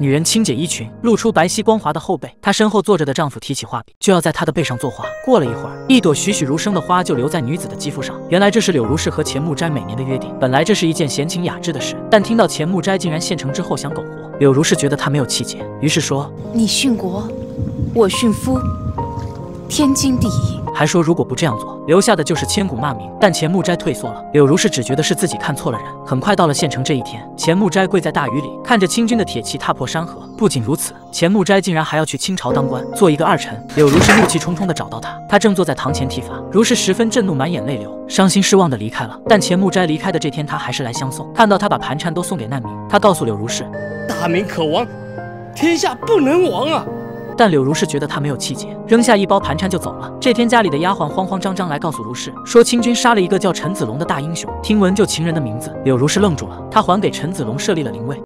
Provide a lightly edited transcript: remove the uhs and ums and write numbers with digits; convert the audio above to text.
女人轻解衣裙，露出白皙光滑的后背。她身后坐着的丈夫提起画笔，就要在她的背上作画。过了一会儿，一朵栩栩如生的花就留在女子的肌肤上。原来这是柳如是和钱木斋每年的约定。本来这是一件闲情雅致的事，但听到钱木斋竟然现成之后想苟活，柳如是觉得他没有气节，于是说：“ 你殉国，我殉夫，天经地义。” 还说如果不这样做，留下的就是千古骂名。但钱木斋退缩了，柳如是只觉得是自己看错了人。很快到了县城这一天，钱木斋跪在大雨里，看着清军的铁骑踏破山河。不仅如此，钱木斋竟然还要去清朝当官，做一个二臣。柳如是怒气冲冲地找到他，他正坐在堂前剃发，如是十分震怒，满眼泪流，伤心失望地离开了。但钱木斋离开的这天，他还是来相送。看到他把盘缠都送给难民，他告诉柳如是：“ 大明可亡，天下不能亡啊！” 但柳如是觉得他没有气节，扔下一包盘缠就走了。这天家里的丫鬟慌慌张张来告诉如是，说清军杀了一个叫陈子龙的大英雄，听闻就情人的名字。柳如是愣住了，他还给陈子龙设立了灵位。